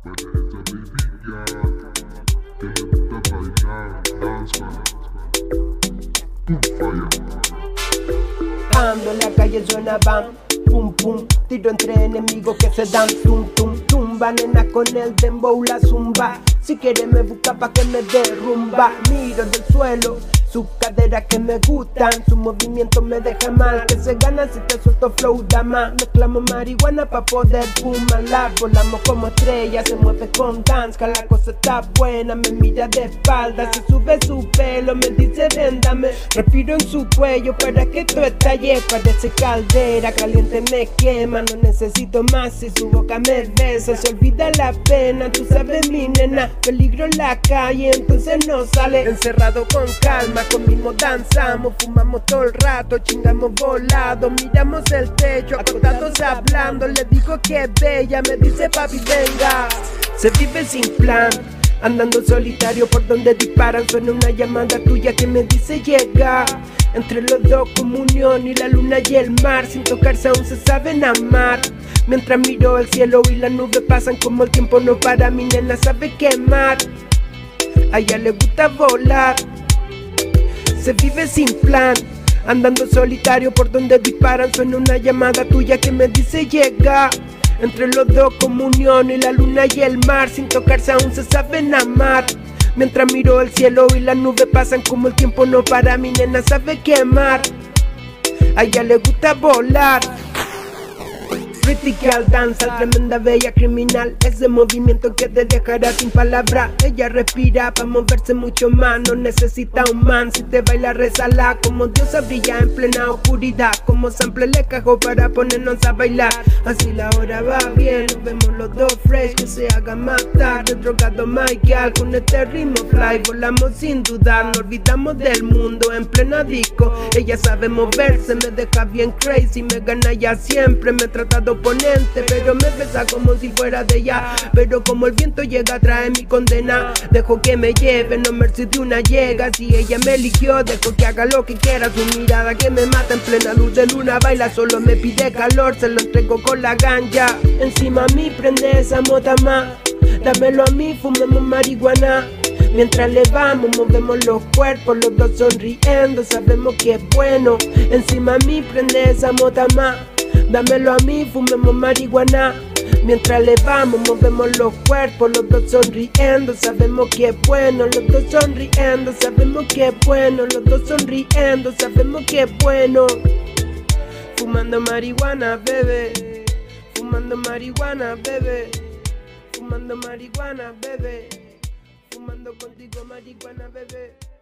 Para esa baby girl que le gusta bailar, danza, fire. Ando en la calle, suena bam, pum pum, tiro entre enemigos que se dan tum tum, tumba, nena con el dembow la zumba. Si quiere me busca pa' que me derrumba. Miro del suelo sus caderas que me gustan, su movimiento me deja mal. Que se gana si te suelto flow, dama. Mezclamos marihuana pa' poder fumarla. Volamos como estrella, se mueve con dance. La cosa está buena, me mira de espalda. Se sube su pelo, me dice véndame. Respiro en su cuello para que esto estalle. Parece caldera, caliente me quema. No necesito más si su boca me besa. Se olvida la pena, tú sabes mi nena. Peligro en la calle, entonces no sale. Encerrado con calma, comimos, danzamos, fumamos todo el rato, chingamos volado, miramos el techo, acostados hablando. Le digo que es bella, me dice papi venga. Se vive sin plan, andando solitario por donde disparan. Suena una llamada tuya que me dice llega. Entre los dos como unión y la luna y el mar. Sin tocarse aún se saben amar. Mientras miro el cielo y las nubes pasan como el tiempo no para. Mi nena sabe quemar, a ella le gusta volar. Se vive sin plan, andando solitario por donde disparan. Suena una llamada tuya que me dice llega. Entre los dos como unión y la luna y el mar. Sin tocarse aún se saben amar. Mientras miro el cielo y las nubes pasan como el tiempo no para. Mi nena sabe quemar, a ella le gusta volar. Pretty girl danza, tremenda bella criminal. Ese movimiento que te dejará sin palabra. Ella respira pa' moverse mucho más. No necesita un man, si te baila resala. Como diosa brilla en plena oscuridad. Como sample le cajo para ponernos a bailar. Así la hora va bien, nos vemos los dos fresh. Que se haga más tarde, drogado my girl. Con este ritmo fly, volamos sin dudar. No olvidamos del mundo en plena disco. Ella sabe moverse, me deja bien crazy. Me gana ya siempre, me trata de oponente, pero me besa como si fuera de ella. Pero como el viento llega trae mi condena. Dejo que me lleve, no merced de una llega. Si ella me eligió, dejo que haga lo que quiera. Su mirada que me mata en plena luz de luna. Baila, solo me pide calor, se lo entrego con la ganja. Encima a mí prende esa mota más. Dámelo a mí, fumemos marihuana. Mientras le vamos, movemos los cuerpos, los dos sonriendo, sabemos que es bueno. Encima a mí prende esa mota más. Dámelo a mí, fumemos marihuana. Mientras le vamos, movemos los cuerpos, los dos sonriendo, sabemos que es bueno. Los dos sonriendo, sabemos que es bueno. Los dos sonriendo, sabemos que es bueno. Fumando marihuana, bebé. Fumando marihuana, bebé. Fumando marihuana, bebé. Fumando contigo marihuana, bebé.